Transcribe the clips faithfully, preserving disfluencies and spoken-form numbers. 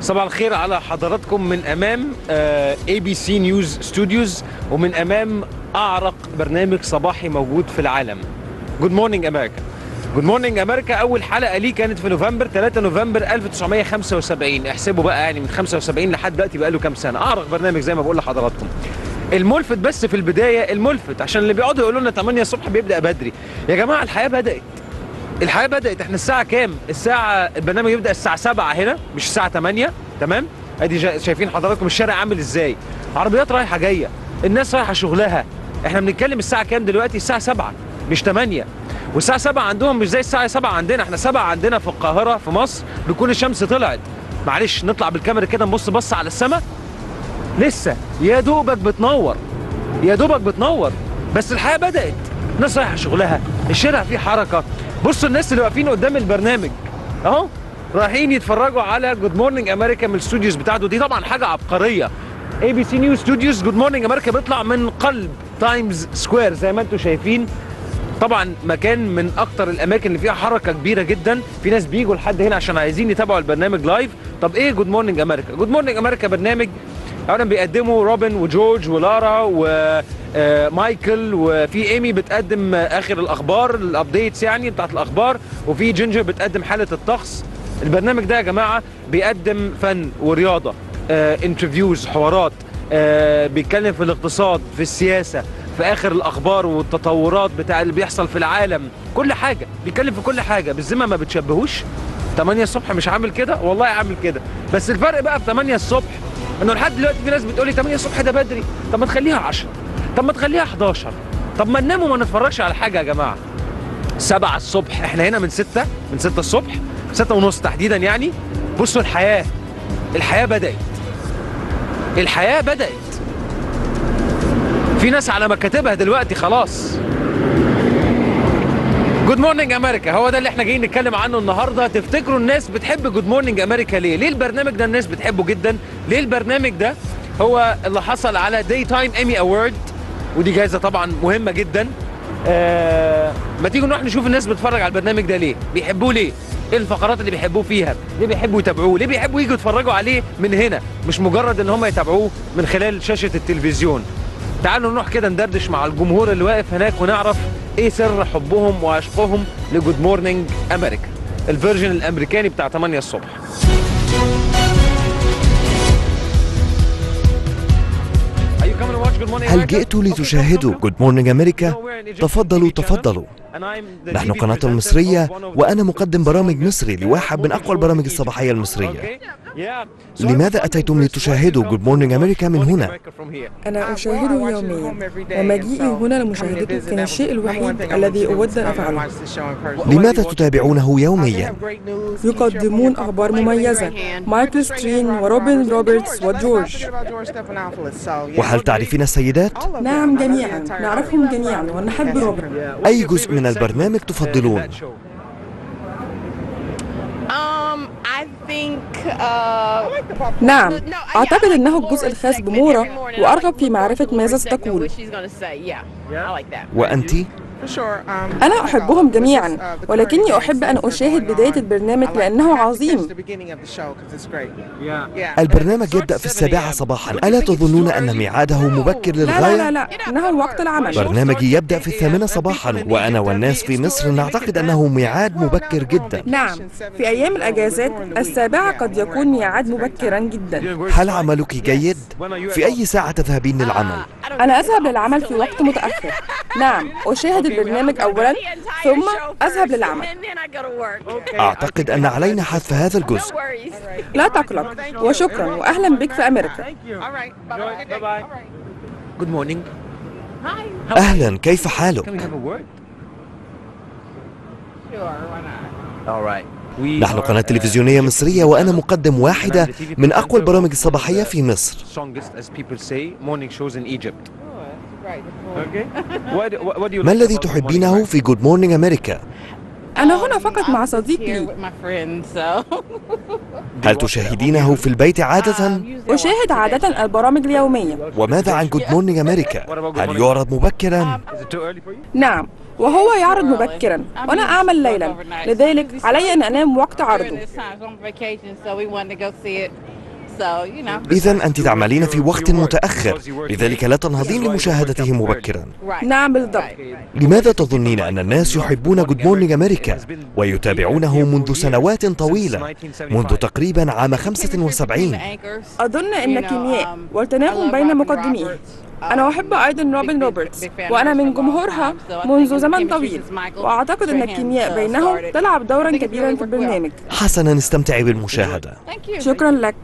صباح الخير على حضراتكم من امام اي بي سي نيوز ستوديوز ومن امام اعرق برنامج صباحي موجود في العالم. جود مورنينج امريكا. جود مورنينج امريكا اول حلقه ليه كانت في نوفمبر ثلاثة نوفمبر ألف وتسعمية وخمسة وسبعين. احسبوا بقى يعني من خمسة وسبعين لحد دلوقتي بقى له كام سنه. اعرق برنامج زي ما بقول لحضراتكم. الملفت بس في البدايه الملفت عشان اللي بيقعدوا يقولوا لنا تمانية الصبح بيبدا بدري. يا جماعه الحياه بدات. الحياه بدات. احنا الساعه كام؟ الساعه البرنامج يبدا الساعه سبعة هنا مش الساعه تمانية. تمام؟ ادي شايفين حضراتكم الشارع عامل ازاي. عربيات رايحه جايه، الناس رايحه شغلها. احنا بنتكلم الساعه كام دلوقتي؟ الساعه سبعة مش تمانية. والساعه سبعة عندهم مش زي الساعه سبعة عندنا. احنا سبعة عندنا في القاهره في مصر بتكون الشمس طلعت. معلش نطلع بالكاميرا كده نبص بص على السماء، لسه يا دوبك بتنور، يا دوبك بتنور. بس الحياه بدات، الناس رايحه شغلها، الشارع فيه حركه. بصوا الناس اللي واقفين قدام البرنامج اهو رايحين يتفرجوا على جود مورنينج امريكا من الاستوديوز بتاعته. دي طبعا حاجه عبقريه. اي بي سي نيوز ستوديوز جود مورنينج امريكا بيطلع من قلب تايمز سكوير زي ما انتم شايفين. طبعا مكان من اكتر الاماكن اللي فيها حركه كبيره جدا. في ناس بيجوا لحد هنا عشان عايزين يتابعوا البرنامج لايف. طب ايه جود مورنينج امريكا؟ جود مورنينج امريكا برنامج اولا بيقدموا روبن وجورج ولارا ومايكل، وفي ايمي بتقدم اخر الاخبار الابديتس يعني بتاعت الاخبار، وفي جينجر بتقدم حاله الطقس. البرنامج ده يا جماعه بيقدم فن ورياضه، آه، انترفيوز، حوارات، آه، بيتكلم في الاقتصاد، في السياسه، في اخر الاخبار والتطورات بتاع اللي بيحصل في العالم. كل حاجه بيتكلم في كل حاجه. بالذمه ما بتشبهوش؟ تمانية الصبح مش عامل كده؟ والله عامل كده. بس الفرق بقى في تمانية الصبح انه لحد دلوقتي في ناس بتقول لي تمانية الصبح ده بدري. طب ما تخليها عشرة، طب ما تخليها حداشر، طب ما ننام وما نتفرجش على حاجه يا جماعه. سبعة الصبح، احنا هنا من ستة، من ستة الصبح، ستة ونص تحديدا يعني. بصوا الحياه، الحياه بدات، الحياه بدات. في ناس على مكاتبها دلوقتي خلاص. جود مورنينج امريكا هو ده اللي احنا جايين نتكلم عنه النهارده. تفتكروا الناس بتحب جود مورنينج امريكا ليه؟ ليه البرنامج ده الناس بتحبه جدا؟ ليه البرنامج ده هو اللي حصل على داي تايم ايمي اوورد، ودي جائزه طبعا مهمه جدا. آه ما تيجوا نروح نشوف الناس بتتفرج على البرنامج ده ليه؟ بيحبوه ليه؟ ايه الفقرات اللي بيحبوه فيها؟ ليه بيحبوا يتابعوه؟ ليه بيحبوا يجوا يتفرجوا عليه من هنا؟ مش مجرد ان هم يتابعوه من خلال شاشه التلفزيون. تعالوا نروح كده ندردش مع الجمهور اللي واقف هناك ونعرف ايه سر حبهم وعشقهم لجود مورنينج امريكا، الفيرجن الامريكاني بتاع تمانية الصبح. هل جئتوا لتشاهدوا جود مورنينج امريكا؟ تفضلوا تفضلوا. نحن قناة مصرية وأنا مقدم برامج مصري لواحد من أقوى البرامج الصباحية المصرية. لماذا أتيتم لتشاهدوا جود مورنينج امريكا من هنا؟ أنا أشاهده يوميا، ومجيئي هنا لمشاهدته كان الشيء الوحيد الذي أود أن أفعله. لماذا تتابعونه يوميا؟ يقدمون أخبار مميزة، مايكل سترين وروبن روبرتس وجورج. وهل تعرفين السيدات؟ نعم جميعا، نعرفهم جميعا ونحب روبن. أي جزء من البرنامج تفضلون؟ نعم، أعتقد أنه الجزء الخاص بمورا، وأرغب في معرفة ماذا ستقول. وأنت؟ أنا أحبهم جميعا، ولكني أحب أن أشاهد بداية البرنامج لأنه عظيم. البرنامج يبدأ في السابعة صباحا، ألا تظنون أن ميعاده مبكر للغاية؟ لا لا لا، إنه وقت العمل. برنامجي يبدأ في الثامنة صباحا، وأنا والناس في مصر نعتقد أنه ميعاد مبكر جدا. نعم، في أيام الأجازات السابعة قد يكون ميعاد مبكرا جدا. هل عملك جيد؟ في أي ساعة تذهبين للعمل؟ أنا أذهب للعمل في وقت متأخر. نعم، أشاهد البرنامج أولا ثم أذهب للعمل. أعتقد أن علينا حذف هذا الجزء. لا تقلق، وشكرا وأهلا بك في أمريكا. جود مورنينج. أهلا، كيف حالك؟ نحن قناة تلفزيونية مصرية وأنا مقدم واحدة من أقوى البرامج الصباحية في مصر. ما الذي تحبينه في جود مورنينج امريكا؟ أنا هنا فقط مع صديق لي. هل تشاهدينه في البيت عادة؟ أشاهد عادة البرامج اليومية. وماذا عن جود مورنينج امريكا؟ هل يعرض مبكرا؟ نعم، وهو يعرض مبكرا وأنا أعمل ليلا، لذلك علي أن أنام وقت عرضه. إذا أنت تعملين في وقت متأخر، لذلك لا تنهضين لمشاهدته مبكرا. نعم بالضبط. لماذا تظنين أن الناس يحبون Good Morning أمريكا ويتابعونه منذ سنوات طويلة، منذ تقريبا عام خمسة وسبعين؟ أظن أن كيمياء والتناغم بين مقدميه. أنا أحب أيضا روبن روبرتس وأنا من جمهورها منذ زمن طويل، وأعتقد أن الكيمياء بينهم تلعب دورا كبيرا في البرنامج. حسنا، استمتعي بالمشاهدة. شكرا لك.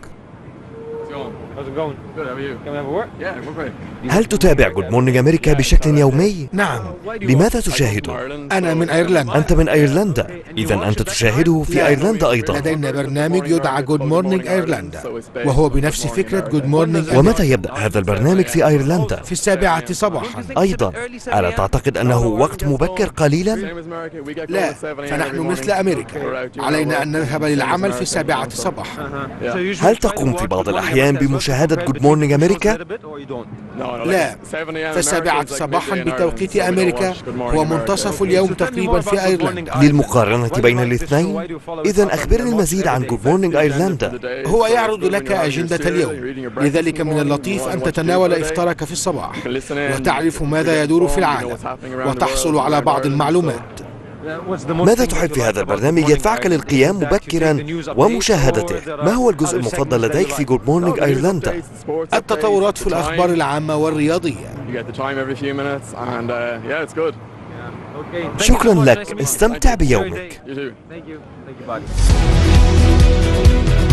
هل تتابع Good Morning أمريكا بشكل يومي؟ نعم. لماذا تشاهده؟ أنا من أيرلندا. أنت من أيرلندا، إذا أنت تشاهده في أيرلندا أيضا. لدينا برنامج يدعى Good Morning أيرلندا، وهو بنفس فكرة Good Morning. ومتى يبدأ هذا البرنامج في أيرلندا؟ في السابعة صباحا. أيضا، ألا تعتقد أنه وقت مبكر قليلا؟ لا، فنحن مثل أمريكا، علينا أن نذهب للعمل في السابعة صباحا. هل تقوم في بعض الأحيان بمشاهدة Good Morning أمريكا؟ لا، فالسابعة صباحا بتوقيت أمريكا هو منتصف اليوم تقريبا في أيرلندا. للمقارنة بين الاثنين، إذا أخبرني المزيد عن Good Morning أيرلندا. هو يعرض لك أجندة اليوم، لذلك من اللطيف أن تتناول إفطارك في الصباح وتعرف ماذا يدور في العالم وتحصل على بعض المعلومات. ماذا تحب في هذا البرنامج يدفعك للقيام مبكرا ومشاهدته؟ ما هو الجزء المفضل لديك في Good Morning أيرلندا؟ التطورات في الأخبار العامة والرياضية. شكرا لك، استمتع بيومك.